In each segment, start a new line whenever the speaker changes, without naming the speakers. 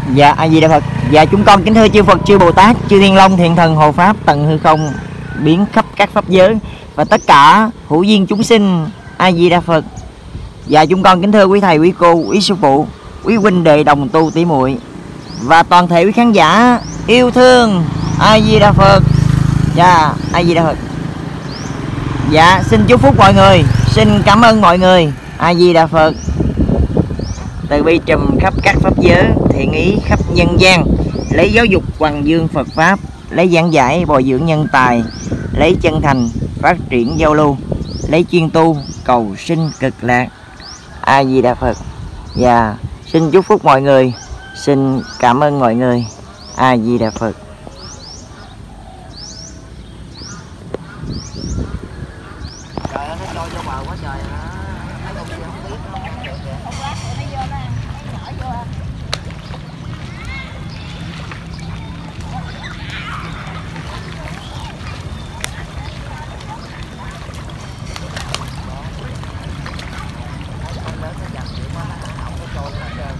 Dạ A Di Đà Phật. Dạ chúng con kính thưa chư Phật, chư Bồ Tát, chư Thiên Long, Thiện Thần, Hộ Pháp, tận hư không, biến khắp các pháp giới và tất cả hữu duyên chúng sinh. A Di Đà Phật. Dạ chúng con kính thưa quý thầy, quý cô, quý sư phụ, quý huynh đệ đồng tu tỷ muội và toàn thể quý khán giả yêu thương. A Di Đà Phật. Dạ A Di Đà Phật. Dạ xin chúc phúc mọi người, xin cảm ơn mọi người. A Di Đà Phật. Từ bi trùm khắp các pháp giới, thiện ý khắp nhân gian, lấy giáo dục hoằng dương Phật pháp, lấy giảng giải bồi dưỡng nhân tài, lấy chân thành phát triển giao lưu, lấy chuyên tu cầu sinh cực lạc. A Di Đà Phật. Và xin chúc phúc mọi người, xin cảm ơn mọi người. A Di Đà Phật.
Trời ơi, nó trôi vô bờ quá trời hả? Thấy con kia không biết nó được kìa. Không lát nữa nó vô nó ăn, nó nhỏ vô. Con lớn nó chặt chịu quá, không có trôi nó trơn.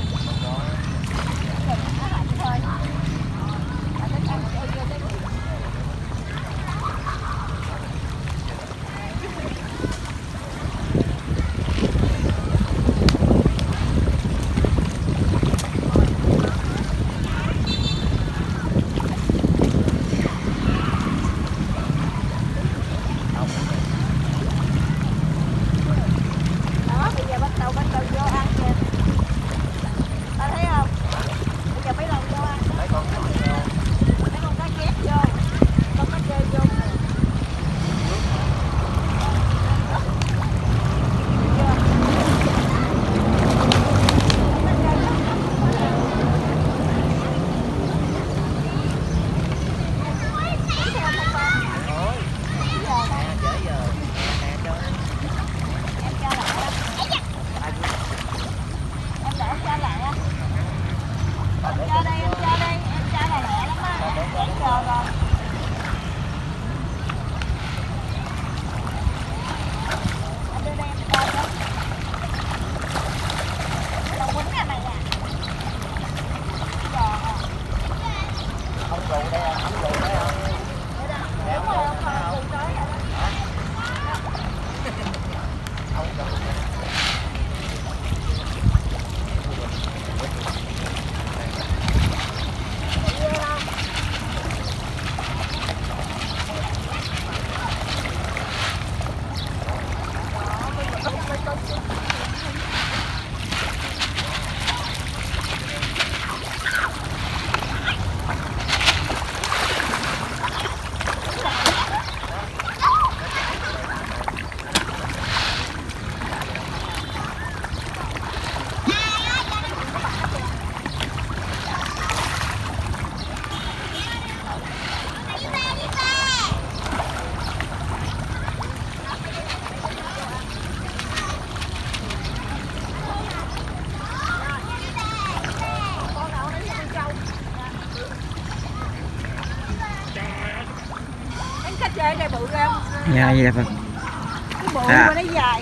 Đây bự không?
Dạ Di Đà Phật.
Cái bự mà nó dài.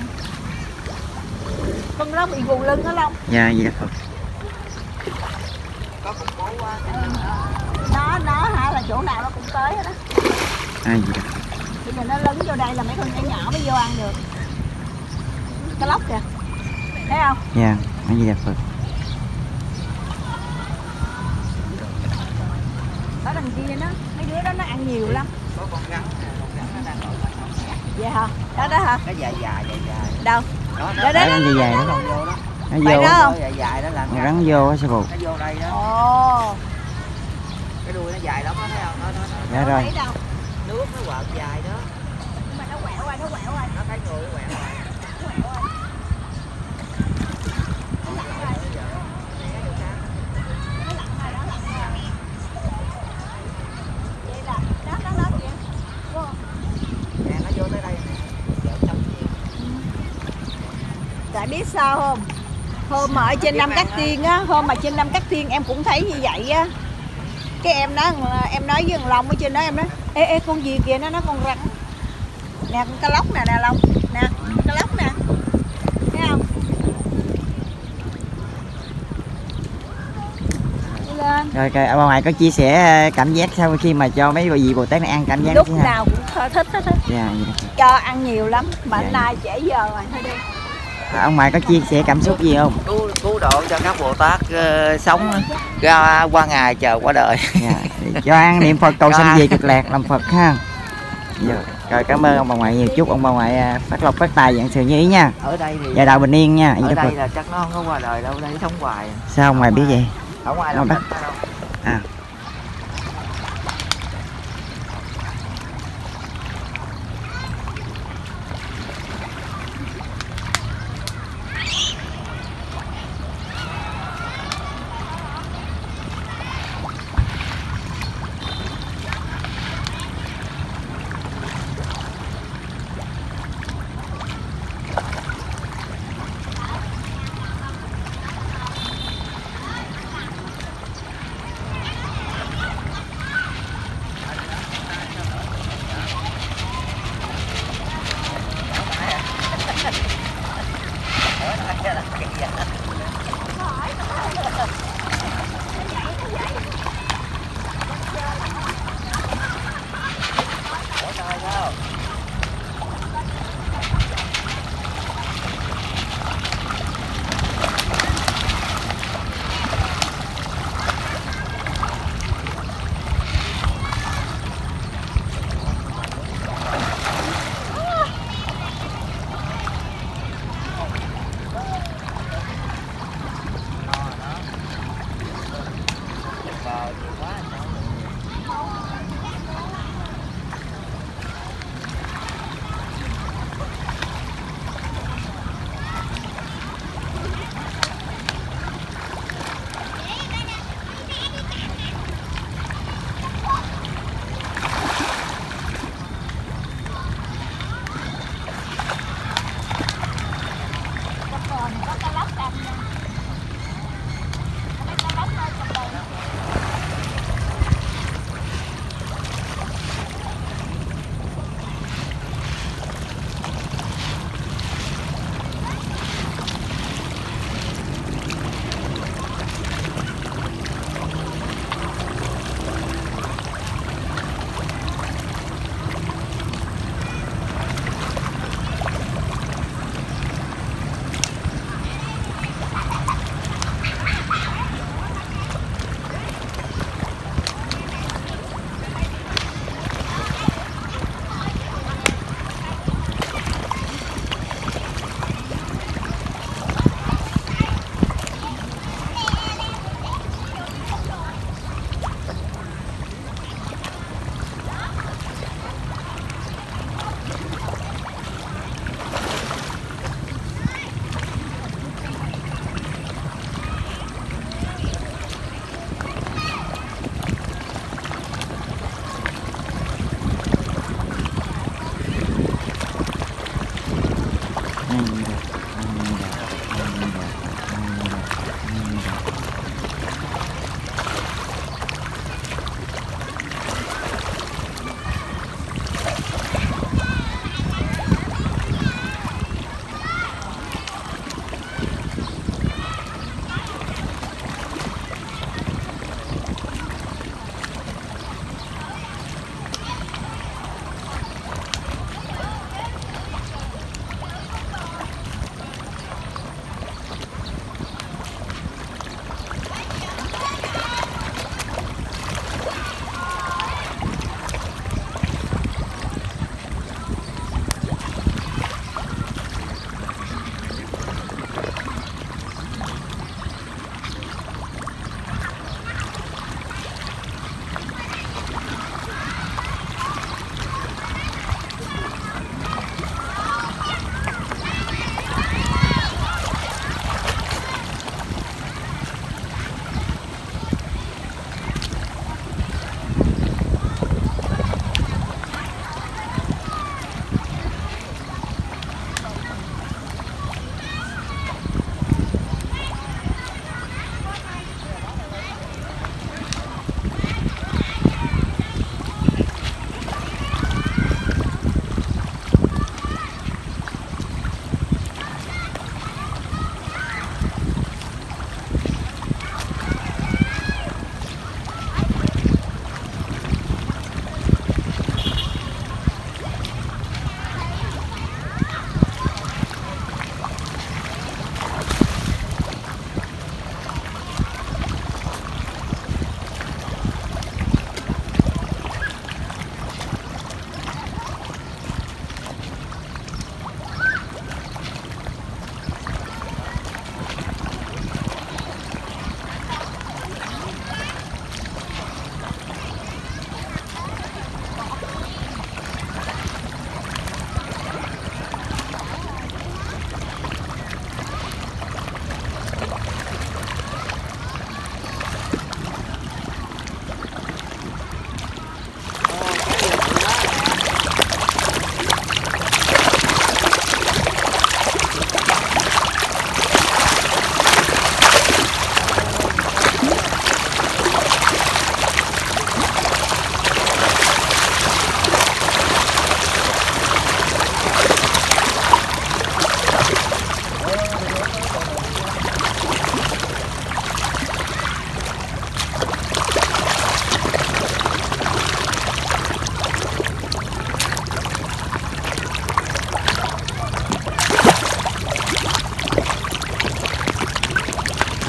Con nó bị gù lưng đó Long.
Dạ Di Đà Phật.
Có cục bố quá. Nó hả là chỗ nào nó cũng tới hết đó.
A Di Đà Phật.
Bây giờ nó lấn vô đây là mấy con nhỏ nhỏ mới vô ăn được. Cái lóc kìa. Thấy không?
Dạ A Di Đà Phật.
Ở đằng kia nó, mấy đứa đó nó ăn nhiều lắm. Có con rắn nó đang nổi. Dạ hả? Đó hả? Nó dài. Đâu? Đó.
Nó dài dài đó không? Nó vô
đó không?
dài đó là rắn vô á sư phụ.
Nó vô đây đó. Ồ. Cái đuôi nó dài lắm đó thấy không?
Dạ rồi.
Nước nó quợt dài đó. Nhưng mà nó quẹo rồi. Nó thấy người nó quẹo rồi. Tại biết sao không? Hôm mà ở trên Nam Cát Tiên á, hôm mà trên Nam Cát Tiên em cũng thấy như vậy á. Cái em nói với thằng Long ở trên đó, em nói ê con gì kìa, nó nói con rắn. Nè con cá lóc nè Long. Nè, cá lóc nè. Thấy không?
Rồi bà ngoại có chia sẻ cảm giác sau khi mà cho mấy vị Bồ Tát này ăn cảm giác
Lúc
thế nào?
nào cũng thích hết á.
Dạ, vậy đó.
Cho ăn nhiều lắm, mà
Dạ.
nay trễ giờ rồi thôi đi.
Ông ngoại có chia sẻ cảm xúc gì không?
Cứu độ cho các Bồ Tát sống ra qua ngày chờ qua đời.
Dạ. Cho ăn niệm Phật cầu
Cho
sanh
ăn.
về cực lạc làm Phật ha. Dạ. Rồi cảm ơn ông bà ngoại nhiều, chúc ông bà ngoại phát lộc phát tài dạng sự như ý nha.
Ở đây thì
Gia đạo bình yên nha.
ở
Phật.
đây là chắc nó không có qua đời đâu, đây sống hoài.
Sao ông ngoại biết vậy?
Ở ngoài
Đâu
làm
bắt-
đâu.
À.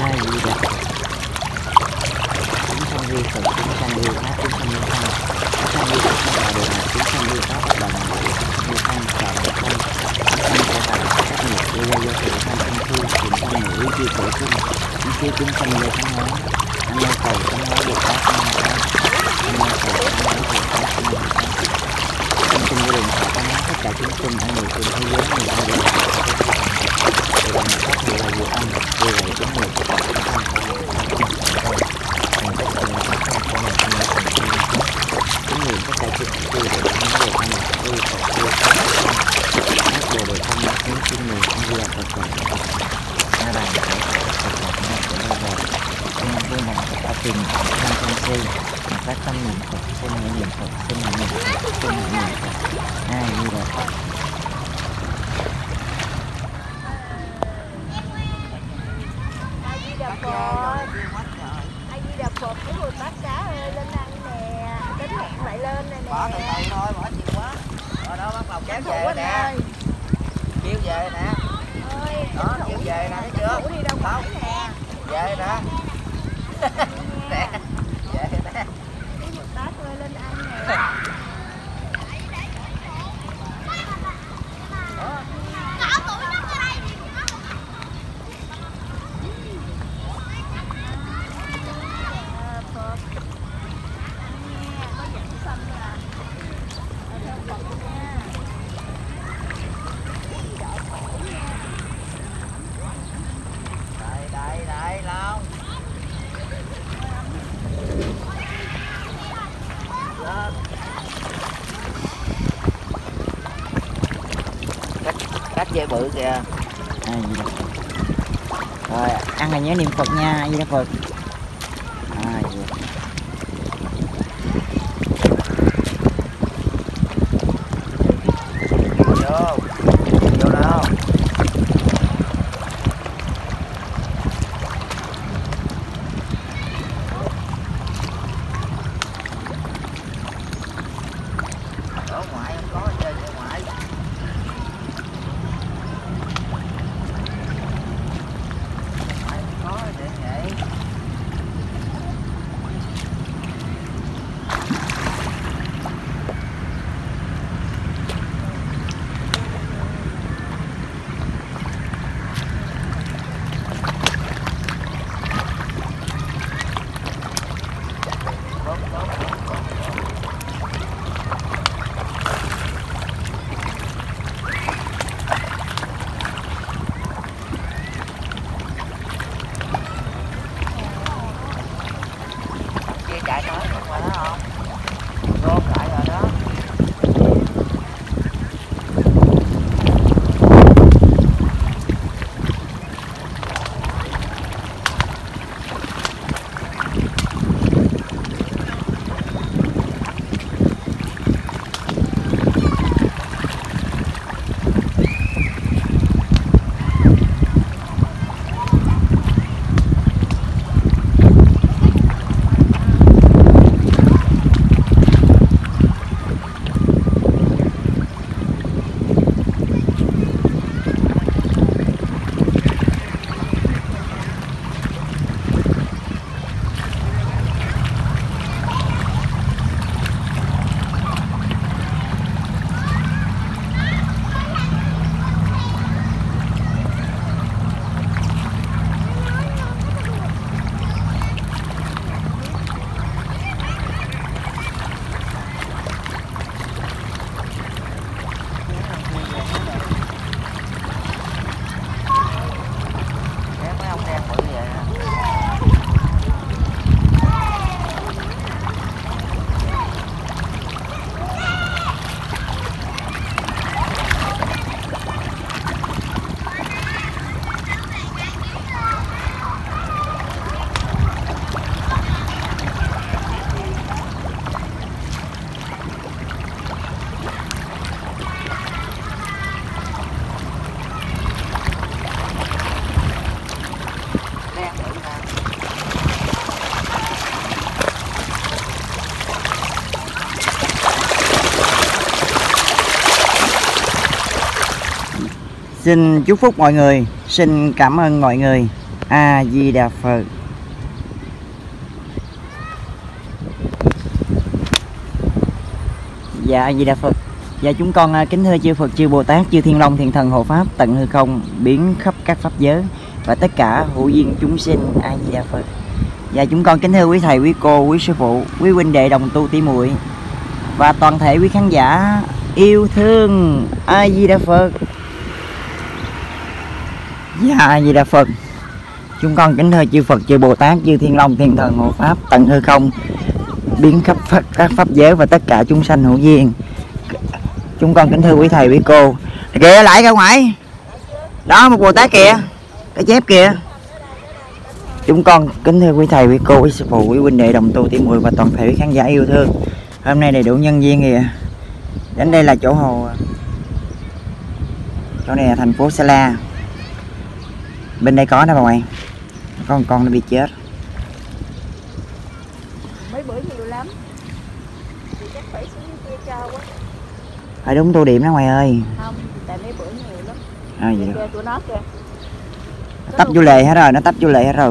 A Di Đà Phật. Chúng sanh vi Phật, chúng sanh vi Pháp, chúng sanh vi Tăng, chúng sanh vi Phật Đà Đề Mộc, chúng sanh vi Pháp Đà Đề Mộc, chúng sanh vi Tăng Trà Đề Tăng, chúng sanh Phật Đà các nghiệp vô gia vô thị thanh thanh thu, chúng sanh nữ chi cổ chung, chúng chi chúng sanh vô thắng hóa. Anh mô cầu thắng hóa Bồ Tát, anh mô cầu thắng hóa Bồ Tát, anh mô cầu chúng sinh vô đường Phật thắng hóa tất cả chúng sinh ở người trên thế giới người ai đều là Phật. Vì là một pháp hiệu là vô âm, vì vậy chúng người tất cả chúng sanh phải là chúng người tất cả chúng tu để thắng được anh tu Phật tu các đồ để thắng được những sinh người không như là Phật Phật a đà Phật Phật Phật Phật Phật Phật vui lòng tất cả tình tham sân si mà phát tâm niệm Phật xin niệm Phật xin niệm Phật xin niệm Phật a di đà Phật.
A Di Đà Phật. A Di Đà Phật, cái Bồ Tát cá ơi lên ăn nè, đến hẹn lại lên này nè.
Bỏ từ từ thôi, bỏ nhiều quá. Rồi đó bắt đầu kéo về
Anh
nè.
ơi.
Kêu về nè.
Ơi,
Đó, kêu về nè, thấy chưa?
Thủ đi đâu
Không.
phải nè.
Về nè. Nè. Về nè.
Cái Bồ Tát ơi lên ăn nè.
Đây Long. Lên. Cách dây bự kìa.
A Di Đà Phật. Rồi ăn là nhớ niệm Phật nha. A Di Đà Phật. A Di Đà Phật.
Vô đâu. Ở ngoài không có chơi ở ngoài. Ngoài không có để vậy. Kia chạy tới ngoài đó không? Rôn lại rồi đó. Mấy ông đen bự vậy nè. Đen bự nè.
Xin chúc phúc mọi người, xin cảm ơn mọi người. A Di Đà Phật. Dạ A Di Đà Phật. Dạ chúng con kính thưa chư Phật, chư Bồ Tát, chư Thiên Long, Thiện Thần, Hộ Pháp tận hư không, biến khắp các pháp giới và tất cả hữu duyên chúng sinh. A Di Đà Phật. Dạ chúng con kính thưa quý thầy, quý cô, quý sư phụ, quý huynh đệ đồng tu tỷ muội và toàn thể quý khán giả yêu thương. A Di Đà Phật. Dạ A Di Đà Phật. Chúng con kính thưa chư Phật, chư Bồ Tát, chư Thiên Long, Thiện Thần, Hộ Pháp tận hư không, biến khắp các pháp giới và tất cả chúng sanh hữu duyên. Chúng con kính thưa quý thầy, quý cô. Kìa lại ra ngoài. Đó một Bồ Tát kìa. Cái chép kìa. Chúng con kính thưa quý thầy, quý cô, quý sư phụ, quý huynh đệ đồng tu tỷ muội và toàn thể quý khán giả yêu thương. Hôm nay đầy đủ nhân viên kìa. Đến đây là chỗ hồ. Chỗ này là thành phố Sa La. Bên đây có nè bà ngoại. Có con nó bị chết.
Mấy bữa nhiều lắm. Thì chắc phải xuống kia cho quá.
Phải đúng tô điểm đó ngoài ơi.
Không, tại mấy bữa nhiều lắm.
À, vậy
Kìa, tụi nó kìa.
tấp vô lề hết rồi, nó tấp vô lề hết rồi.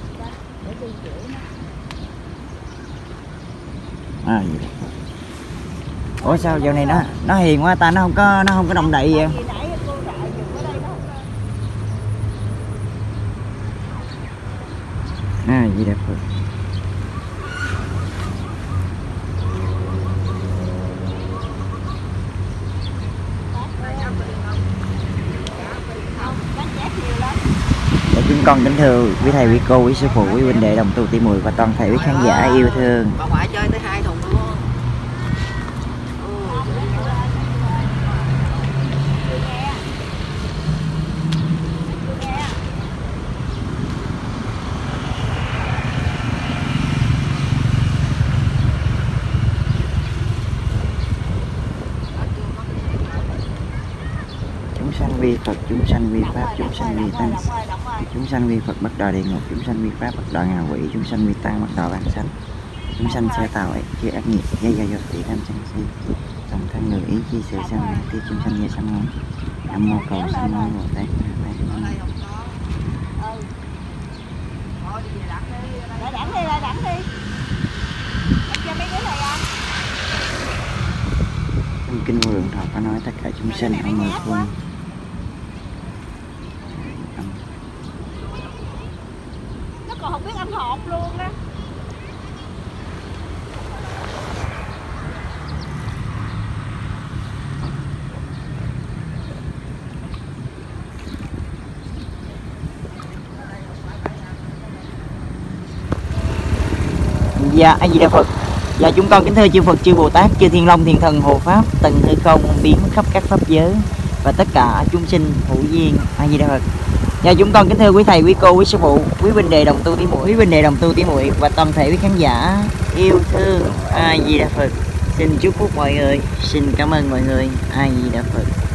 À, vậy. Ủa sao giờ này nó hiền quá ta, nó không có động đậy vậy.
Vì nãy cô dạy dùng ở đây nó không có.
À gì đẹp Phật. Để chúng con kính thưa quý thầy, quý cô, quý sư phụ, quý huynh đệ đồng tu tỷ muội và toàn thể quý khán giả yêu thương.
Bà ngoại chơi tới 2 thùng luôn.
Chúng sanh vi Phật, chúng sanh vi Pháp, chúng sanh vi Tăng, chúng sanh vi Phật bất đọa địa ngục, chúng sanh vi Pháp bất đọa ngạ quỷ, chúng sanh vi Tăng bất đọa vãng sanh, chúng sanh xe tàu ấy chứa ác nghiệp gây ra do tỷ tham sân si, tổng thân người ý chi sự sanh mạng tí chúng sanh về sanh ngón. Nam mô cầu sanh mô Bồ Tát.
Lại đẳng đi. Cho mấy đứa này ăn.
Trong kinh vô lượng thọ có nói tất cả chúng sinh ở mười phương.
Nó còn không biết ăn hột luôn đó.
Dạ A Di Đà Phật. Dạ chúng con kính thưa chư Phật, chư Bồ Tát, chư Thiên Long, Thiện Thần, Hộ Pháp tận hư không, biến khắp các pháp giới và tất cả chúng sinh hữu duyên. A Di Đà Phật. Dạ chúng con kính thưa quý thầy, quý cô, quý sư phụ, quý huynh đệ đồng tu tỷ muội và toàn thể quý khán giả yêu thương. A Di Đà Phật. Xin chúc phúc mọi người, xin cảm ơn mọi người. A Di Đà Phật.